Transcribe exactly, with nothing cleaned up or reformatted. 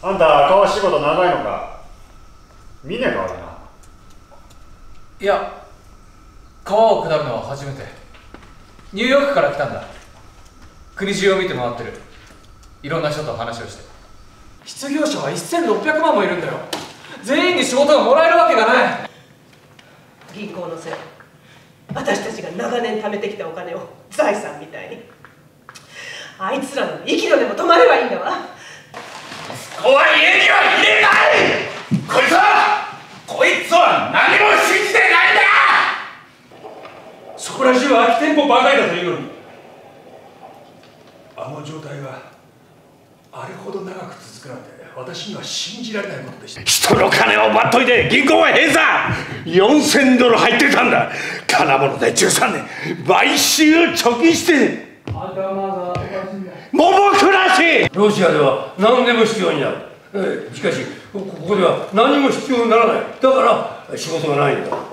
あんた川仕事長いのか。見ねえ川だな。 いや、川を下るのは初めて。ニューヨークから来たんだ。国中を見て回ってる。いろんな人と話をして。失業者はせんろっぴゃくまんもいるんだよ。全員に仕事がもらえるわけがない。 銀行のせい。私たちが長年貯めてきたお金を財産みたいに。あいつらの息の根も止まればいいんだわ。 息子は家には入れない。こいつはこいつは何も信じてないんだ。そこら中は空き店舗ばかりだというのに、あの状態があれほど長く続くなんて私には信じられないことでした。人の金を奪っといて銀行は閉鎖。よんせんドル入ってたんだ。金物でじゅうさんねん買収貯金して頭がおかしいんだ。桃暮らし。ロシアでは何でも必要になる。しかしここでは何も必要にならない。だから仕事がないんだ。